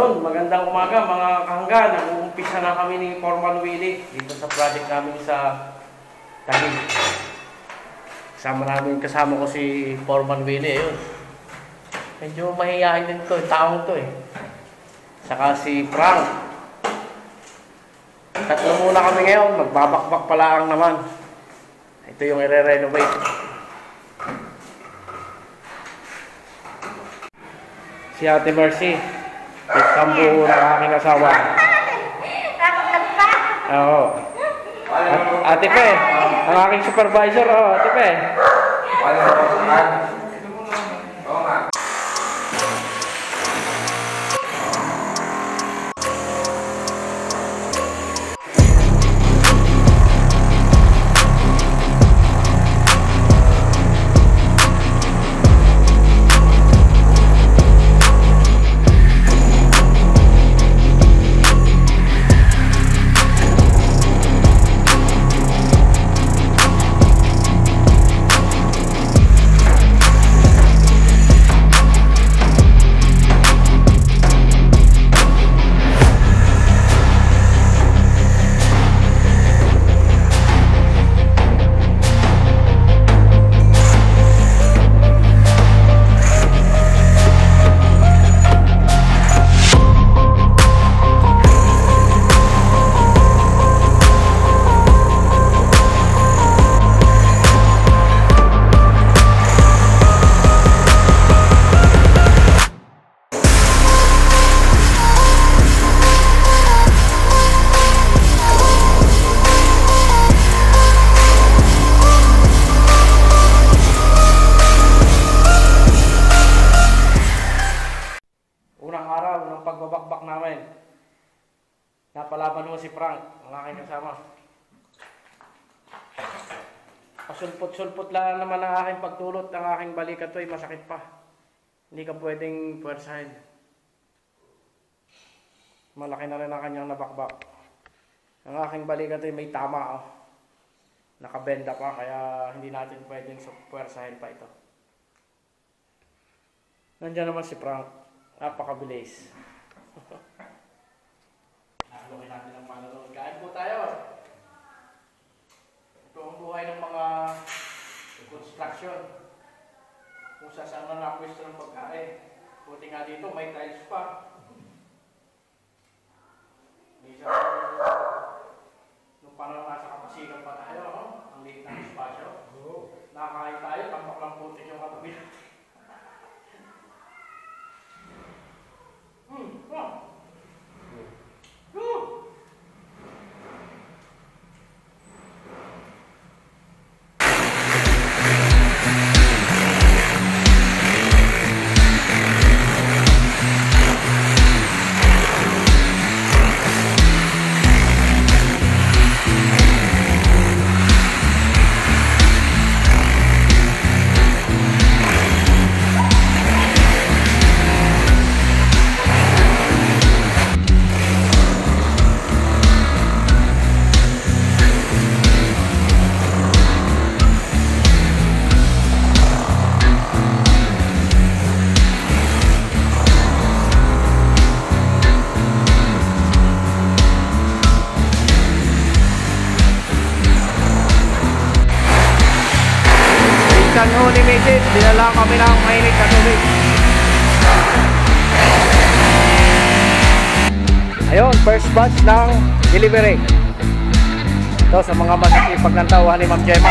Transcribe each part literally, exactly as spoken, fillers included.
Ayun, magandang umaga mga kahangga. Nag-uumpisa na kami ni Foreman Willie dito sa project namin sa Taguig. Kasama namin, kasama ko si Foreman Willie. Ayun. Medyo mahihain din to, taong to eh. Saka si Frank. Tatlo muna kami ngayon, magbabakbak pala ang naman. Ito yung i-renovate. Si Ate Mercy. Isang ng aking asawa. Oo. At, Ate Pe, ang aking supervisor. Oh, Ate Pe. Pagbabakbak namin. Napalaban mo si Frank, ang aking kasama. Pasulpot-sulpot lang naman ang aking pagtulot, ang aking balikat to ay masakit pa. Hindi ka pwedeng puwersahin. Malaki na rin ang kanyang nabakbak. Ang aking balikat ay may tama. Oh. Nakabenda pa, kaya hindi natin pwedeng puwersahin pa ito. Nandiyan naman si Frank. Napakabilis. Nakalokin natin ang manonood. Kain po tayo. Ito ang buhay ng mga construction. Kung saan na nakapwesto ng pagkain. Buti nga dito, may tiles pa. Isa, nung parang nasa kapasigan pa tayo, no? Ang liit ng espasyo. Nakakain tayo, tampak lang putik yung katabi. Hmm, wow. Woo! Unlimited, dinala kami ng mainit na tubig. Ayun, first batch ng delivery. Ito sa mga masisipag ng tauhan ni Ma'am Gemma.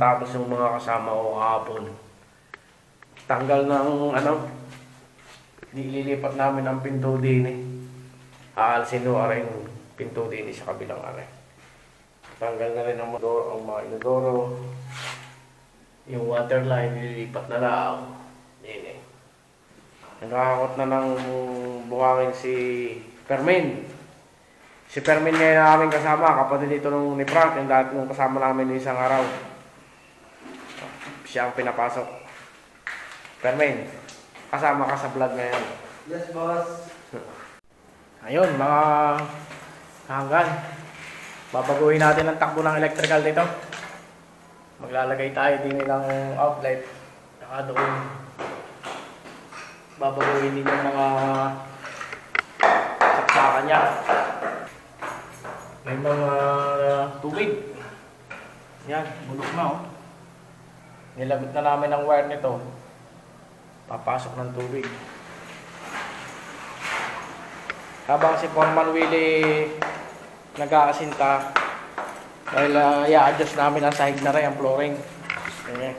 natapos yung mga kasama ko kahapon. Tanggal ng ano, nililipat namin ang pinto din eh. Aalsin mo aray yung pinto din sa kabilang aray. Tanggal na rin ang mga, ang mga inodoro. Yung water line, nililipat na lang. Yan eh. Nakakakot na ng buhangin si Fermin. Si Fermin ngayon na aming kasama, kapatid dito nung ni Frank, yung dati nung kasama namin ng isang araw. Siya ang pinapasok. Fermin, kasama ka sa vlog ngayon. Yes, boss. Ayun, mga hanggan. Babaguhin natin ang takbo ng electrical dito. Maglalagay tayo din ng outlet. Saka doon. Babaguhin din yung mga saksakan niya. May mga uh, tubig. Yan, bulok na oh. Nilabit na namin ang wire nito. Papasok ng tubig. Habang si Foreman Willie nag-aasinta, dahil uh, i-adjust namin ang sahig na rin, ang flooring. Ganyan.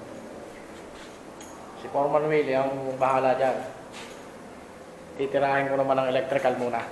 Si Foreman Willie ang bahala dyan. Titirahin ko naman ang electrical muna.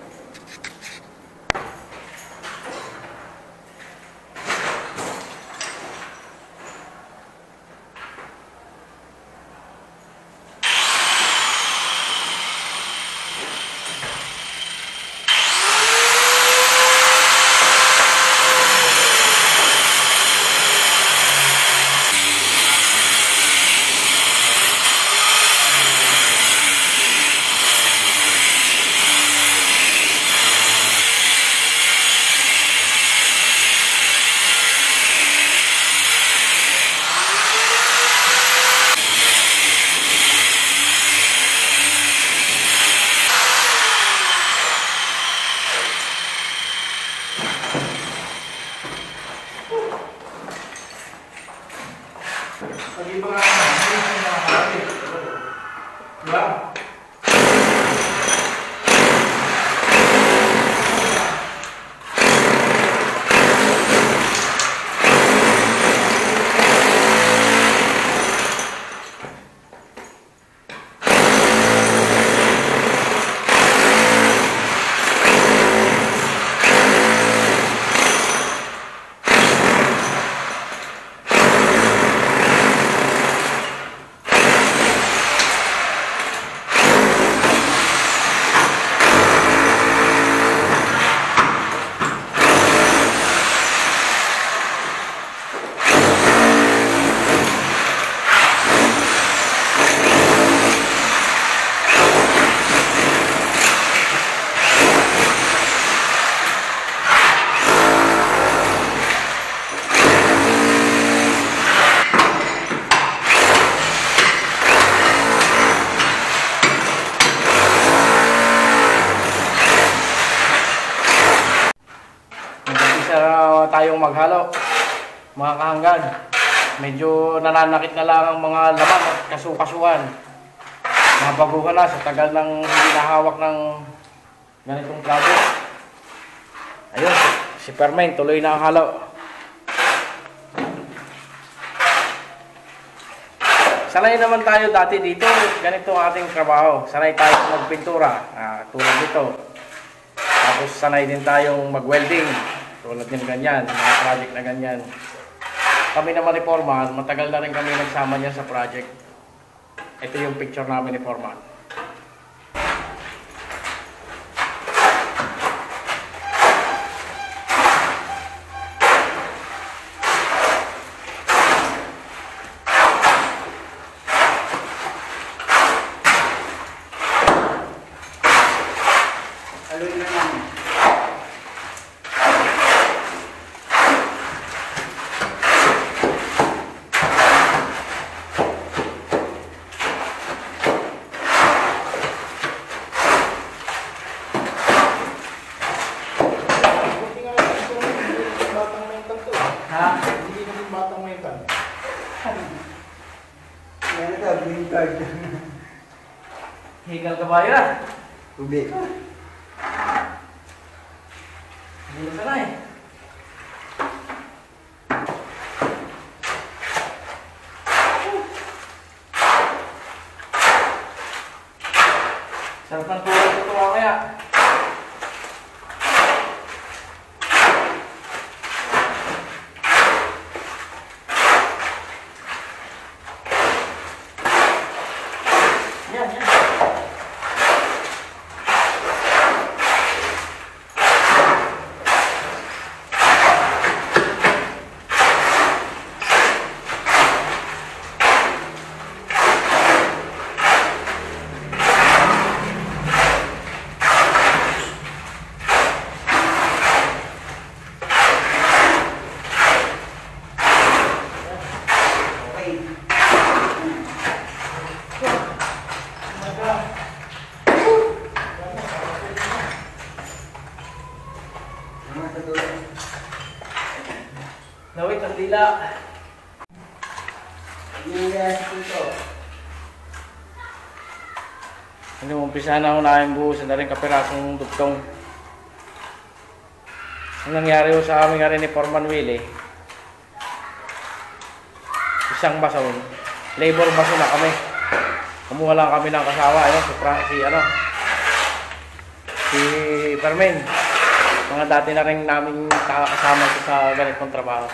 Pag iba nga naman, hindi siya nakakali. Diba? Tayong maghalo, mga kahanggan. Medyo nananakit na lang ang mga laman at kasukasuhan. Nabaguhan na sa tagal ng hindi nahawak ng ganitong project. Ayun, si Fermin tuloy na ang halo. Sanay naman tayo dati dito, ganito ang ating trabaho. Sanay tayo magpintura, ah, tulad dito. Tapos sanay din tayong mag-welding. Tulad din ganyan, mga project na ganyan. Kami naman ni Foreman, matagal na rin kami nagsama niya sa project. Ito yung picture namin ni Foreman. Aloy na namin. Ha? Hindi naman batang mental. Meron ka, green card. Higal ka ba yun? Tubig. Hindi na sanay. sa dulo. Nawit ang dila. Hindi mo kaya sa puto. Hindi mo umpisa na unahin buhusan na rin kapirasong dugtong. Ang nangyari ho sa amin nga rin ni Foreman Willie, isang bason, labor bason na kami. Kumuha lang kami ng kasawa, ayun, si, Fra- si ano, si Fermin. Mga dati na rin namin kasama sa ganitong trabaho.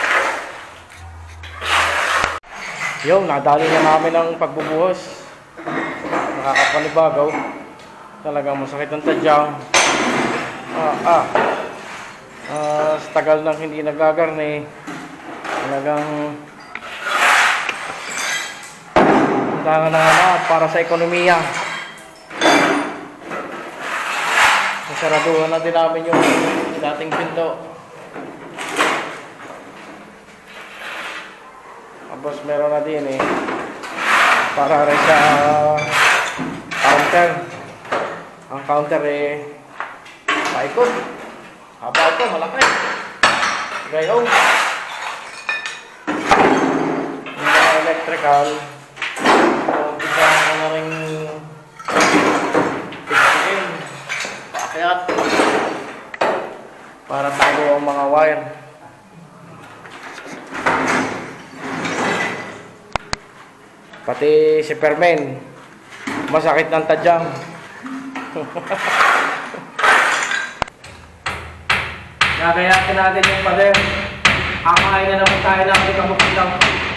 Yung, nadali na namin ng pagbubuhos. Nakakapanibagaw. Talagang masakit ang tadyang. Ah, ah. Uh, sa tagal nang hindi nagagarne, talagang kailangan na nga para sa ekonomiya. Nasaraduhan na din namin yung dating pinto. Tapos meron na din eh para rin sa counter. Ang counter eh paikot. Haba ito, malaki. Gayong. Yung mga electrical, umpisa ko na rin tigpiin, paakyat, para tago ang mga wire. Pati si Fermin, masakit ng tadyang. Gagayatin natin yung pader. Kakain na naman tayo ng ating kamukilang.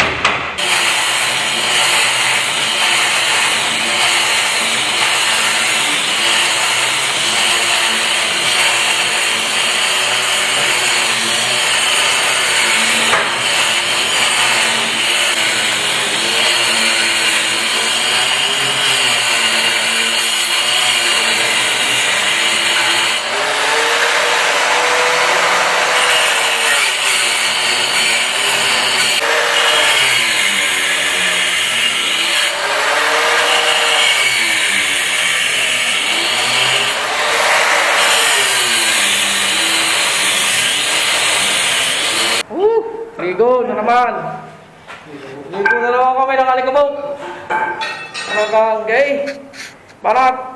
Ligo na naman. Ligo na naman kami ng alikabok. Hanggang gay. Parat.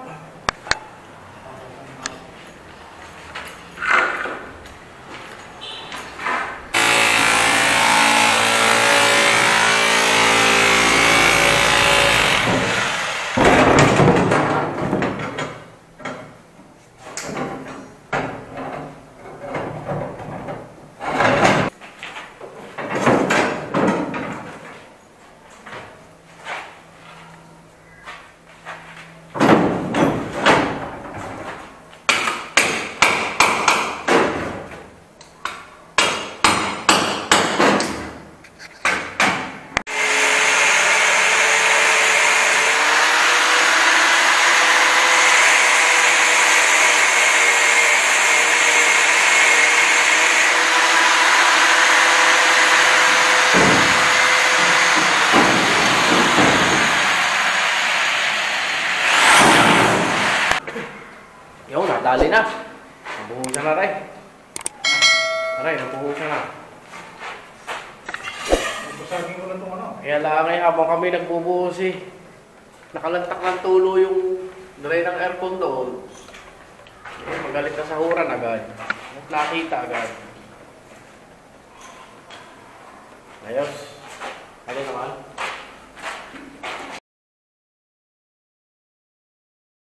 Yung nadali na. Nabuhusan na rin. Aray, nabuhusan na. Basagin ko lang itong ano. Kaya lang ay habang kami nagbubuhos eh, nakalantak ng tulo yung drain ng aircon doon. Eh, magalit na sahuran agad. Nakita agad. Ayos. Ano naman?